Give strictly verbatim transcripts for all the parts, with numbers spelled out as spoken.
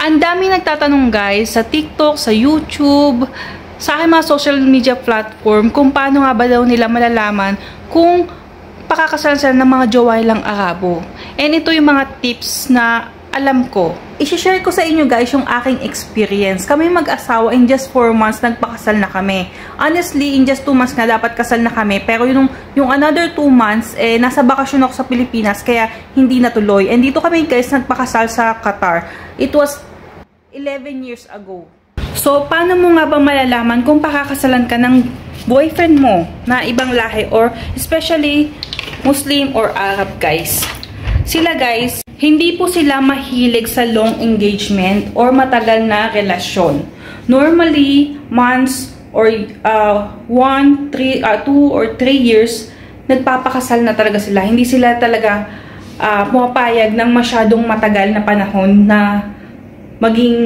Ang dami nagtatanong guys sa TikTok, sa YouTube, sa aking mga social media platform kung paano nga ba daw nila malalaman kung pakakasalan sila ng mga jowa lang Arabo. And ito yung mga tips na alam ko. I-share ko sa inyo guys yung aking experience. Kami mag-asawa in just four months nagpakasal na kami. Honestly, in just two months nga dapat kasal na kami. Pero yung, yung another two months, eh, nasa bakasyon ako sa Pilipinas kaya hindi natuloy. And dito kami guys nagpakasal sa Qatar. It was eleven years ago. So, paano mo nga ba malalaman kung pakakasalan ka ng boyfriend mo na ibang lahi or especially Muslim or Arab guys? Sila guys, hindi po sila mahilig sa long engagement or matagal na relasyon. Normally, months or uh, one, three, uh, two or three years, nagpapakasal na talaga sila. Hindi sila talaga uh, pumapayag ng masyadong matagal na panahon na maging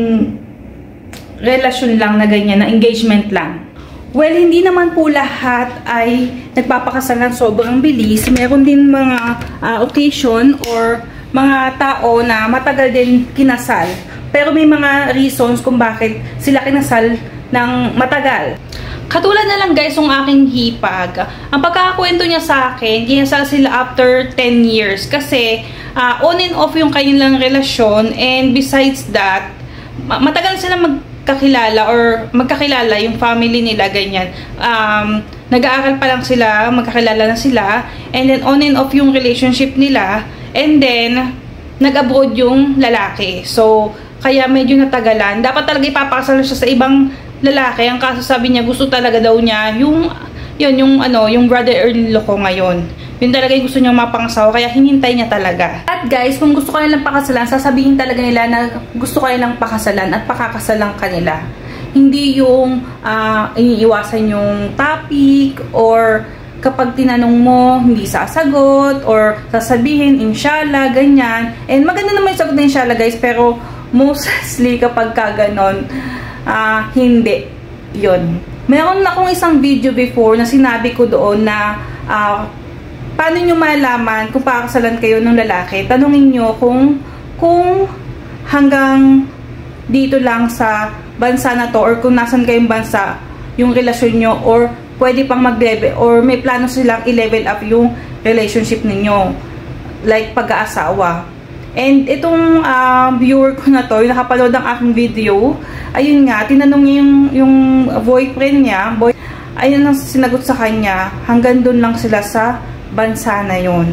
relasyon lang na ganyan, na engagement lang. Well, hindi naman po lahat ay nagpapakasal ng sobrang bilis. Meron din mga uh, occasion or mga tao na matagal din kinasal. Pero may mga reasons kung bakit sila kinasal ng matagal. Katulad na lang guys yung aking hipag. Ang pagkakakwento niya sa akin, kinasal sila after ten years. Kasi uh, on and off yung kanilang relasyon. And besides that, matagal sila magkakilala or magkakilala yung family nila, ganyan. Um, nag-aaral pa lang sila, magkakilala na sila. And then on and off yung relationship nila. And then, nag-abroad yung lalaki. So, kaya medyo natagalan. Dapat talaga ipapakasal siya sa ibang lalaki. Ang kaso sabi niya, gusto talaga daw niya yung, yun, yung, ano, yung brother-in-law ko ngayon. Yun talaga yung gusto niya mapangasawa. Kaya hinintay niya talaga. At guys, kung gusto ka nilang pakasalan, sasabihin talaga nila na gusto ka nilang pakasalan at pakakasalan kanila. Hindi yung uh, iniiwasan yung topic or kapag tinanong mo, hindi sasagot, or sasabihin, inshallah, ganyan. And maganda naman yung sagot na inshallah, guys, pero mostly kapag ka ganon, uh, hindi. Yun. Meron na akong isang video before na sinabi ko doon na uh, paano nyo malaman kung pakakasalan kayo ng lalaki. Tanungin nyo kung, kung hanggang dito lang sa bansa na to, or kung nasan kayong bansa yung relasyon nyo, or pwede pang mag-level or may plano silang i-level up yung relationship ninyo. Like pag-aasawa. And itong uh, viewer ko na to, yung nakapanood ng aking video, ayun nga, tinanong niya yung, yung boyfriend niya, boy, ayun ang sinagot sa kanya, hanggang dun lang sila sa bansa na yun.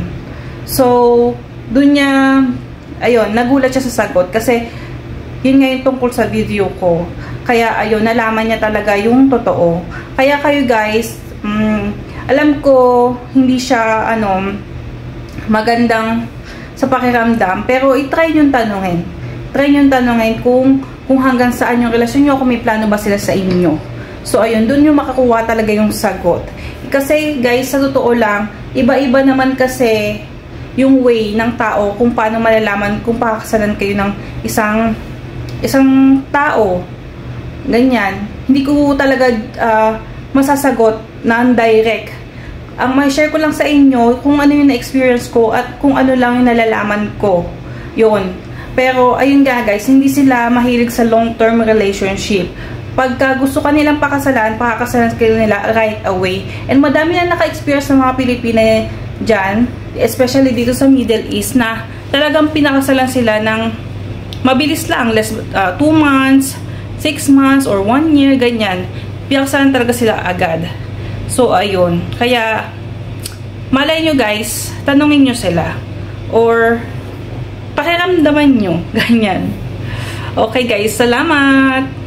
So, dun niya, ayun, nagulat siya sa sagot kasi yun nga yung tungkol sa video ko. Kaya ayun, nalaman niya talaga yung totoo. Kaya kayo guys, um, alam ko hindi siya ano magandang sa pakiramdam, pero i-try nyo tanungin. Try nyo tanungin kung kung hanggang saan yung relasyon nyo, kung may plano ba sila sa inyo. So ayun, dun yung makakuha talaga yung sagot. Kasi guys, sa totoo lang, iba-iba naman kasi yung way ng tao kung paano malalaman kung pakakasalan kayo ng isang isang tao. Ganyan. Hindi ko talaga uh, masasagot na direct. Ang may share ko lang sa inyo kung ano yung na-experience ko at kung ano lang yung nalalaman ko. Yun. Pero, ayun nga guys, hindi sila mahilig sa long-term relationship. Pagka gusto ka nilang pakasalan, pakakasalan kayo nila right away. And madami na naka-experience ng mga Pilipina dyan, especially dito sa Middle East, na talagang pinakasalan sila ng mabilis lang, less uh, two months, six months or one year, ganyan. Pinakasalan talaga sila agad. So, ayun. Kaya, malay nyo guys, tanungin nyo sila. Or, pakiramdaman nyo. Ganyan. Okay guys, salamat!